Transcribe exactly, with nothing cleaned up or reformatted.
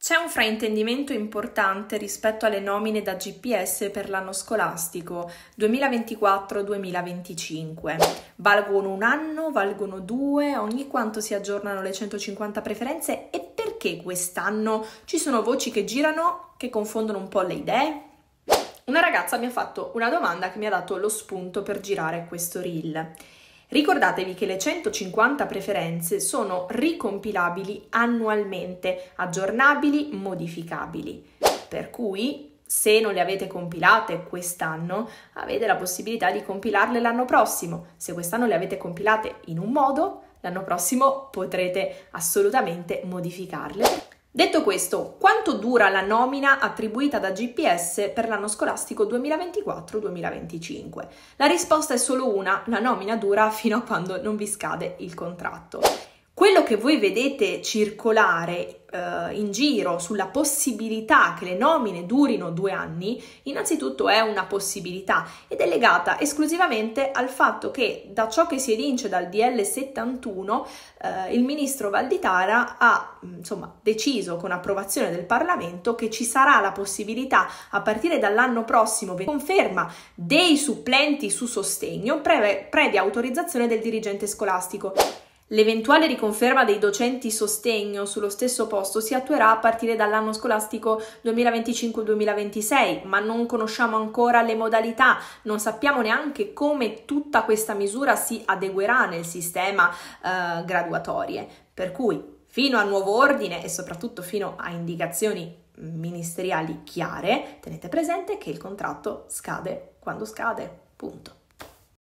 C'è un fraintendimento importante rispetto alle nomine da G P S per l'anno scolastico duemilaventiquattro duemilaventicinque. Valgono un anno, valgono due, ogni quanto si aggiornano le centocinquanta preferenze e perché quest'anno ci sono voci che girano che confondono un po' le idee? Una ragazza mi ha fatto una domanda che mi ha dato lo spunto per girare questo reel. Ricordatevi che le centocinquanta preferenze sono ricompilabili annualmente, aggiornabili, modificabili. Per cui, se non le avete compilate quest'anno, avete la possibilità di compilarle l'anno prossimo. Se quest'anno le avete compilate in un modo, l'anno prossimo potrete assolutamente modificarle. Detto questo, quanto dura la nomina attribuita da G P S per l'anno scolastico duemilaventiquattro duemilaventicinque? La risposta è solo una: la nomina dura fino a quando non vi scade il contratto. Quello che voi vedete circolare eh, in giro sulla possibilità che le nomine durino due anni, innanzitutto è una possibilità ed è legata esclusivamente al fatto che da ciò che si evince dal D L settantuno eh, il ministro Valditara ha insomma deciso con approvazione del Parlamento che ci sarà la possibilità a partire dall'anno prossimo di conferma dei supplenti su sostegno pre- previa autorizzazione del dirigente scolastico. L'eventuale riconferma dei docenti sostegno sullo stesso posto si attuerà a partire dall'anno scolastico duemilaventicinque duemilaventisei, ma non conosciamo ancora le modalità, non sappiamo neanche come tutta questa misura si adeguerà nel sistema eh, graduatorie. Per cui, fino a nuovo ordine e soprattutto fino a indicazioni ministeriali chiare, tenete presente che il contratto scade quando scade, punto.